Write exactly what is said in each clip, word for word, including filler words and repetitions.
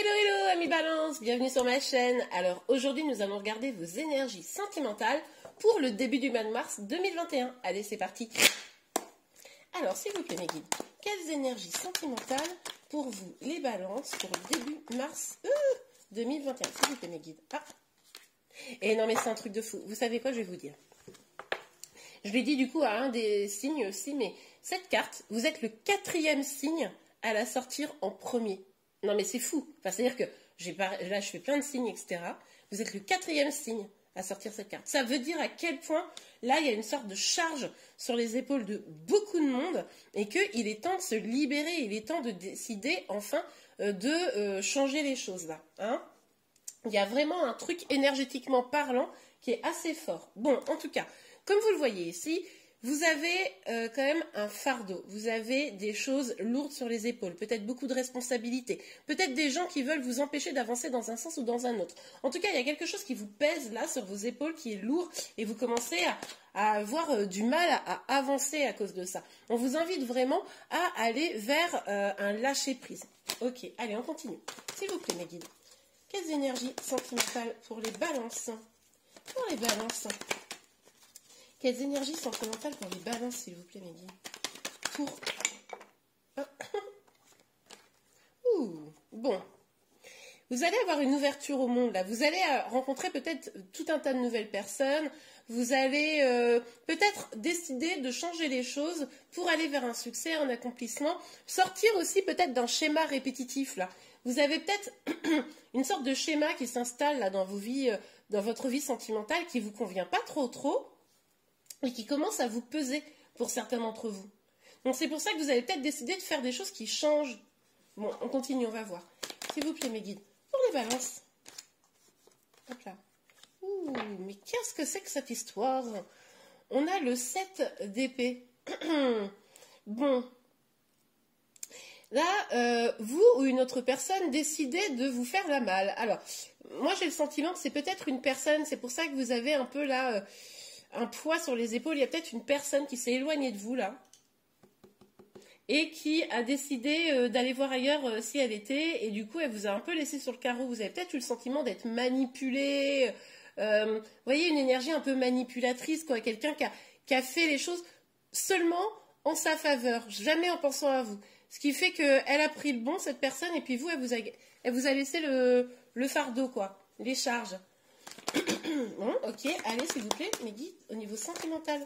Hello, hello, amis Balance, bienvenue sur ma chaîne. Alors aujourd'hui, nous allons regarder vos énergies sentimentales pour le début du mois de mars deux mille vingt et un. Allez, c'est parti. Alors, s'il vous plaît, mes guides, quelles énergies sentimentales pour vous, les Balances, pour le début mars euh, deux mille vingt et un, s'il vous plaît, mes guides. Ah. Et non, mais c'est un truc de fou. Vous savez quoi, je vais vous dire. Je l'ai dit du coup à un des signes aussi, mais cette carte, vous êtes le quatrième signe à la sortir en premier. Non, mais c'est fou. Enfin, c'est-à-dire que j'ai pas, là, je fais plein de signes, et cetera. Vous êtes le quatrième signe à sortir cette carte. Ça veut dire à quel point, là, il y a une sorte de charge sur les épaules de beaucoup de monde et qu'il est temps de se libérer, il est temps de décider, enfin, euh, de euh, changer les choses, là. Hein? Il y a vraiment un truc énergétiquement parlant qui est assez fort. Bon, en tout cas, comme vous le voyez ici, vous avez euh, quand même un fardeau, vous avez des choses lourdes sur les épaules, peut-être beaucoup de responsabilités, peut-être des gens qui veulent vous empêcher d'avancer dans un sens ou dans un autre. En tout cas, il y a quelque chose qui vous pèse là sur vos épaules, qui est lourd, et vous commencez à, à avoir euh, du mal à, à avancer à cause de ça. On vous invite vraiment à aller vers euh, un lâcher-prise. Ok, allez, on continue. S'il vous plaît, mes guides. Quelles énergies sentimentales pour les balances? Pour les balances. Quelles énergies sentimentales pour les balances, s'il vous plaît, mes guides? Pour... Ouh, bon. Vous allez avoir une ouverture au monde, là. Vous allez rencontrer peut-être tout un tas de nouvelles personnes. Vous allez euh, peut-être décider de changer les choses pour aller vers un succès, un accomplissement. Sortir aussi peut-être d'un schéma répétitif, là. Vous avez peut-être une sorte de schéma qui s'installe là dans vos vies, dans votre vie sentimentale, qui ne vous convient pas trop trop, et qui commence à vous peser pour certains d'entre vous. Donc c'est pour ça que vous allez peut-être décider de faire des choses qui changent. Bon, on continue, on va voir. S'il vous plaît, mes guides. Pour les balances. Hop là. Ouh, mais qu'est-ce que c'est que cette histoire? On a le sept d'épée. Bon. Là, euh, vous ou une autre personne décidez de vous faire la malle. Alors, moi j'ai le sentiment que c'est peut-être une personne, c'est pour ça que vous avez un peu là... Euh, un poids sur les épaules. Il y a peut-être une personne qui s'est éloignée de vous là et qui a décidé euh, d'aller voir ailleurs euh, si elle était, et du coup elle vous a un peu laissé sur le carreau. Vous avez peut-être eu le sentiment d'être manipulé, euh, vous voyez, une énergie un peu manipulatrice, quoi, quelqu'un qui a, qui a fait les choses seulement en sa faveur, jamais en pensant à vous, ce qui fait qu'elle a pris le bon, cette personne, et puis vous, elle vous a, elle vous a laissé le, le fardeau, quoi, les charges. Bon, ok, allez, s'il vous plaît, mes guides, au niveau sentimental.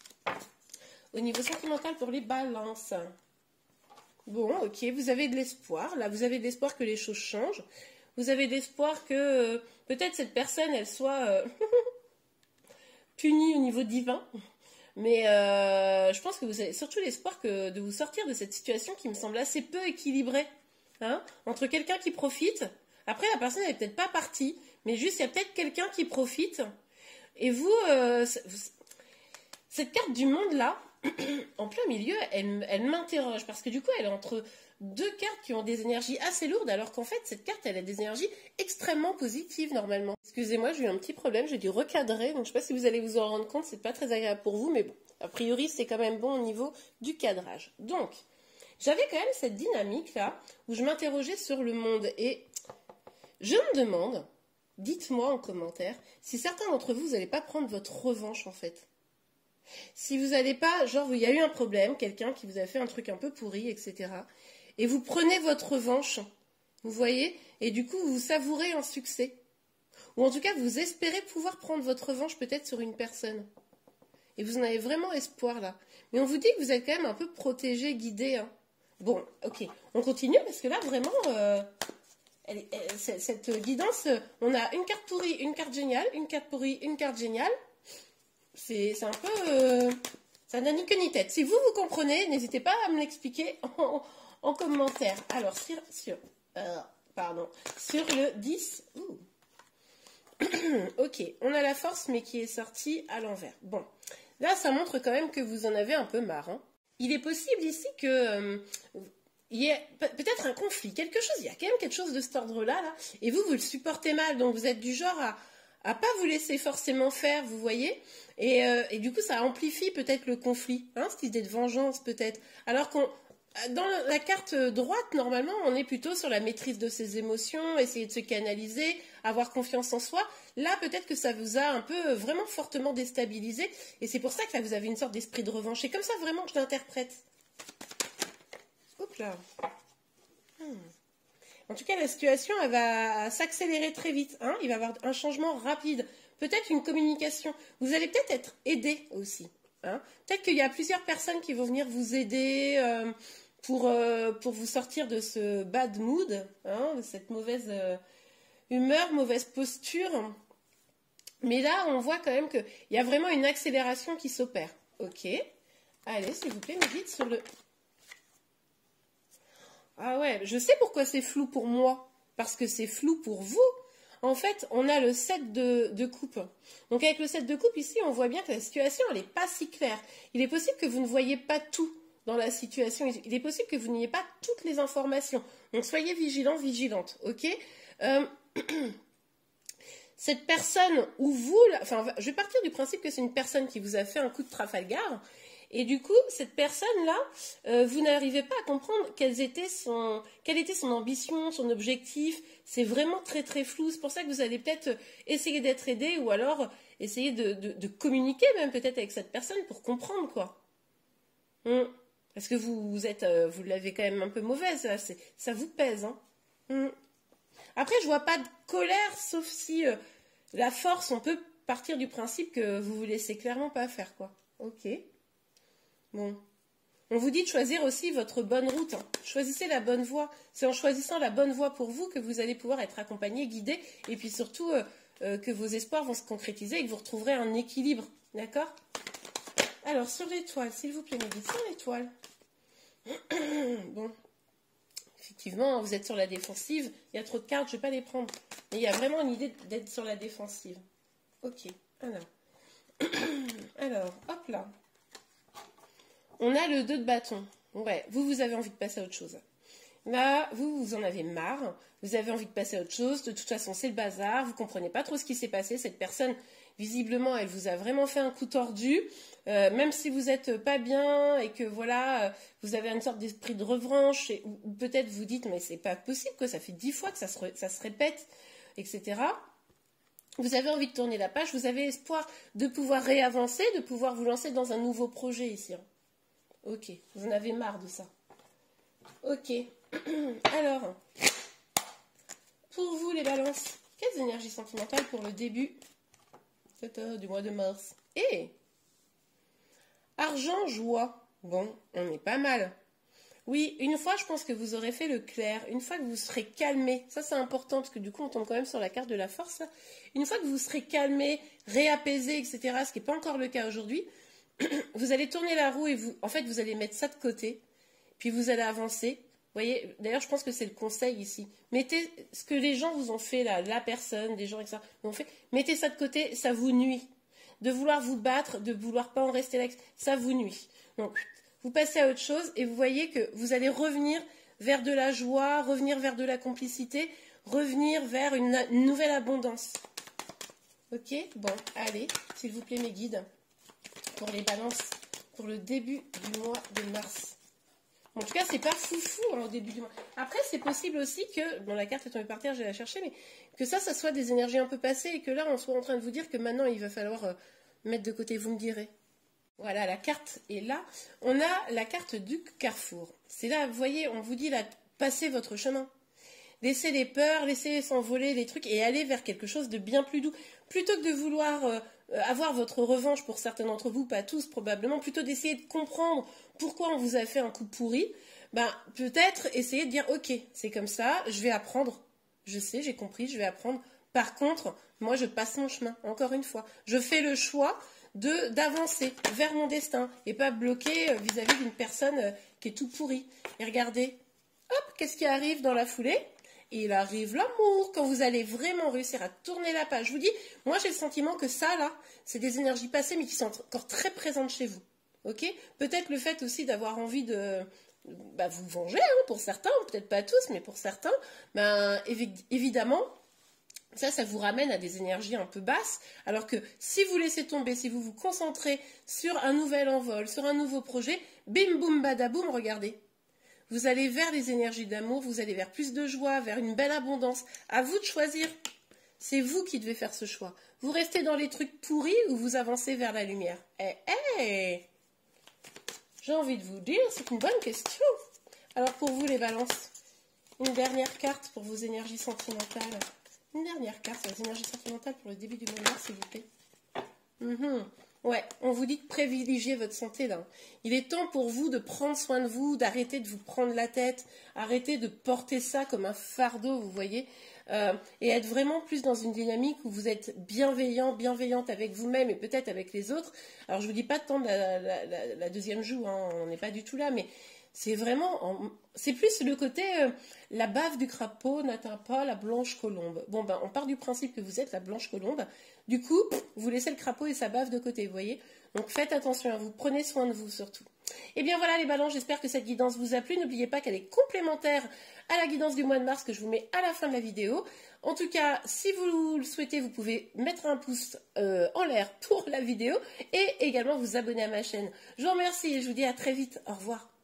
Au niveau sentimental pour les balances. Bon, ok, vous avez de l'espoir. Là, vous avez de l'espoir que les choses changent. Vous avez de l'espoir que euh, peut-être cette personne, elle soit euh, punie au niveau divin. Mais euh, je pense que vous avez surtout l'espoir que de vous sortir de cette situation qui me semble assez peu équilibrée. Hein, entre quelqu'un qui profite. Après, la personne n'est peut-être pas partie. Mais juste, il y a peut-être quelqu'un qui profite. Et vous, euh, cette carte du monde là, en plein milieu, elle, elle m'interroge. Parce que du coup, elle est entre deux cartes qui ont des énergies assez lourdes. Alors qu'en fait, cette carte, elle a des énergies extrêmement positives normalement. Excusez-moi, j'ai eu un petit problème. J'ai dû recadrer. Donc, je ne sais pas si vous allez vous en rendre compte. C'est pas très agréable pour vous. Mais bon, a priori, c'est quand même bon au niveau du cadrage. Donc, j'avais quand même cette dynamique là où je m'interrogeais sur le monde. Et je me demande... Dites-moi en commentaire si certains d'entre vous, vous n'allez pas prendre votre revanche en fait. Si vous n'allez pas, genre il y a eu un problème, quelqu'un qui vous a fait un truc un peu pourri, et cetera. Et vous prenez votre revanche, vous voyez, et du coup vous savourez un succès. Ou en tout cas vous espérez pouvoir prendre votre revanche peut-être sur une personne. Et vous en avez vraiment espoir là. Mais on vous dit que vous êtes quand même un peu protégé, guidé. Hein. Bon, ok, on continue parce que là vraiment... Euh... Elle, elle, cette guidance, on a une carte pourrie, une carte géniale, une carte pourrie, une carte géniale. C'est un peu... Euh, ça n'a ni queue ni tête. Si vous, vous comprenez, n'hésitez pas à me l'expliquer en, en commentaire. Alors, sur, sur, euh, pardon, sur le dix... Ouh. Ok, on a la force, mais qui est sortie à l'envers. Bon, là, ça montre quand même que vous en avez un peu marre. Hein. Il est possible ici que... Euh, il y a peut-être un conflit, quelque chose, il y a quand même quelque chose de cet ordre-là, là, et vous, vous le supportez mal, donc vous êtes du genre à à pas vous laisser forcément faire, vous voyez, et, euh, et du coup, ça amplifie peut-être le conflit, hein, cette idée de vengeance peut-être, alors qu'on Dans la carte droite, normalement, on est plutôt sur la maîtrise de ses émotions, essayer de se canaliser, avoir confiance en soi. Là, peut-être que ça vous a un peu vraiment fortement déstabilisé. Et c'est pour ça que là, vous avez une sorte d'esprit de revanche. C'est comme ça vraiment que je l'interprète. Hop là. Hmm. En tout cas, la situation, elle va s'accélérer très vite. Hein. Il va y avoir un changement rapide. Peut-être une communication. Vous allez peut-être être aidé aussi. Hein. Peut-être qu'il y a plusieurs personnes qui vont venir vous aider euh, pour, euh, pour vous sortir de ce bad mood, hein, de cette mauvaise euh, humeur, mauvaise posture. Mais là, on voit quand même qu'il y a vraiment une accélération qui s'opère. Ok. Allez, s'il vous plaît, mes guides sur le... Ah ouais, je sais pourquoi c'est flou pour moi. Parce que c'est flou pour vous. En fait, on a le sept de, de coupe. Donc avec le sept de coupe, ici, on voit bien que la situation, elle n'est pas si claire. Il est possible que vous ne voyez pas tout dans la situation. Il est possible que vous n'ayez pas toutes les informations. Donc soyez vigilants, vigilantes, ok euh, Cette personne ou vous... Enfin, je vais partir du principe que c'est une personne qui vous a fait un coup de Trafalgar. Et du coup, cette personne-là, euh, vous n'arrivez pas à comprendre quelles étaient son, quelle était son ambition, son objectif. C'est vraiment très très flou. C'est pour ça que vous allez peut-être essayer d'être aidé ou alors essayer de, de, de communiquer même peut-être avec cette personne pour comprendre quoi. Hum. Parce que vous, vous êtes, euh, vous l'avez quand même un peu mauvaise là. Ça vous pèse. Hein. Hum. Après, je vois pas de colère, sauf si euh, la force, on peut partir du principe que vous vous laissez clairement pas faire quoi. Ok. Bon, on vous dit de choisir aussi votre bonne route. Hein. Choisissez la bonne voie. C'est en choisissant la bonne voie pour vous que vous allez pouvoir être accompagné, guidé, et puis surtout euh, euh, que vos espoirs vont se concrétiser et que vous retrouverez un équilibre. D'accord? Alors, sur l'étoile, s'il vous plaît, mes guides, sur l'étoile. Bon, effectivement, vous êtes sur la défensive. Il y a trop de cartes, je ne vais pas les prendre. Mais il y a vraiment une idée d'être sur la défensive. Ok, alors. Alors, hop là. On a le deux de bâton. Ouais, vous, vous avez envie de passer à autre chose. Là, vous, vous en avez marre. Vous avez envie de passer à autre chose. De toute façon, c'est le bazar. Vous ne comprenez pas trop ce qui s'est passé. Cette personne, visiblement, elle vous a vraiment fait un coup tordu. Euh, même si vous n'êtes pas bien et que, voilà, vous avez une sorte d'esprit de revanche, et, ou, ou peut-être vous dites, mais c'est pas possible, que ça fait dix fois que ça se, ça se répète, et cetera. Vous avez envie de tourner la page. Vous avez espoir de pouvoir réavancer, de pouvoir vous lancer dans un nouveau projet ici. Ok, vous en avez marre de ça. Ok, alors, pour vous les balances, quelles énergies sentimentales pour le début du mois de mars? Et argent, joie. Bon, on est pas mal. Oui, une fois, je pense que vous aurez fait le clair. Une fois que vous serez calmé, ça c'est important parce que du coup, on tombe quand même sur la carte de la force. Là. Une fois que vous serez calmé, réapaisé, et cetera, ce qui n'est pas encore le cas aujourd'hui, vous allez tourner la roue et vous, en fait, vous allez mettre ça de côté, puis vous allez avancer. Vous voyez, d'ailleurs, je pense que c'est le conseil ici. Mettez ce que les gens vous ont fait là, la personne, des gens, et cetera, vous ont fait, mettez ça de côté, ça vous nuit. De vouloir vous battre, de vouloir pas en rester là, ça vous nuit. Donc, vous passez à autre chose et vous voyez que vous allez revenir vers de la joie, revenir vers de la complicité, revenir vers une, une nouvelle abondance. Ok, bon, allez, s'il vous plaît, mes guides. Pour les balances, pour le début du mois de mars. En tout cas, c'est pas foufou hein, au début du mois. Après, c'est possible aussi que, bon, la carte est tombée par terre, je vais la chercher, mais que ça, ça soit des énergies un peu passées et que là, on soit en train de vous dire que maintenant, il va falloir euh, mettre de côté, vous me direz. Voilà, la carte est là. On a la carte du carrefour. C'est là, vous voyez, on vous dit là, passez votre chemin. Laissez les peurs, laissez s'envoler les trucs et aller vers quelque chose de bien plus doux. Plutôt que de vouloir euh, avoir votre revanche pour certains d'entre vous, pas tous probablement, plutôt d'essayer de comprendre pourquoi on vous a fait un coup pourri, ben, peut-être essayer de dire ok, c'est comme ça, je vais apprendre. Je sais, j'ai compris, je vais apprendre. Par contre, moi je passe mon chemin, encore une fois. Je fais le choix de d'avancer vers mon destin et pas bloquer vis-à-vis d'une personne qui est tout pourrie. Et regardez, hop, qu'est-ce qui arrive dans la foulée ? Et il arrive l'amour, quand vous allez vraiment réussir à tourner la page. Je vous dis, moi j'ai le sentiment que ça, là, c'est des énergies passées, mais qui sont encore très présentes chez vous. Ok ? Peut-être le fait aussi d'avoir envie de bah, vous venger, hein, pour certains, peut-être pas tous, mais pour certains, ben, évi évidemment, ça, ça vous ramène à des énergies un peu basses, alors que si vous laissez tomber, si vous vous concentrez sur un nouvel envol, sur un nouveau projet, bim, boum, badaboum, regardez. Vous allez vers les énergies d'amour, vous allez vers plus de joie, vers une belle abondance. À vous de choisir. C'est vous qui devez faire ce choix. Vous restez dans les trucs pourris ou vous avancez vers la lumière? Eh, eh! J'ai envie de vous dire, c'est une bonne question. Alors pour vous les balances, une dernière carte pour vos énergies sentimentales. Une dernière carte sur les énergies sentimentales pour le début du mois de mars, s'il vous plaît. Mm-hmm. Ouais, on vous dit de privilégier votre santé là. Il est temps pour vous de prendre soin de vous, d'arrêter de vous prendre la tête, arrêter de porter ça comme un fardeau, vous voyez, euh, et être vraiment plus dans une dynamique où vous êtes bienveillant, bienveillante avec vous-même et peut-être avec les autres. Alors je vous dis pas de tendre la, la, la, la deuxième joue, hein, on n'est pas du tout là, mais c'est vraiment, c'est plus le côté, euh, la bave du crapaud n'atteint pas la blanche colombe. Bon ben, on part du principe que vous êtes la blanche colombe. Du coup, vous laissez le crapaud et sa bave de côté, vous voyez. Donc faites attention à vous, prenez soin de vous surtout. Et bien voilà les ballons, j'espère que cette guidance vous a plu. N'oubliez pas qu'elle est complémentaire à la guidance du mois de mars que je vous mets à la fin de la vidéo. En tout cas, si vous le souhaitez, vous pouvez mettre un pouce euh, en l'air pour la vidéo et également vous abonner à ma chaîne. Je vous remercie et je vous dis à très vite. Au revoir.